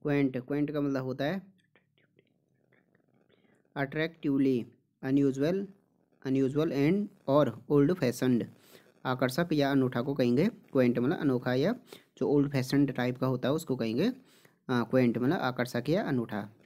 Quint, Quint का मतलब होता है अट्रैक्टिवली, अनयूजुअल, अनयूजुअल एंड और ओल्ड फैशनड। आकर्षक या अनूठा को कहेंगे क्वेंट, मतलब अनोखा या जो ओल्ड फैशनड टाइप का होता है उसको कहेंगे क्वेंट, मतलब आकर्षक या अनूठा।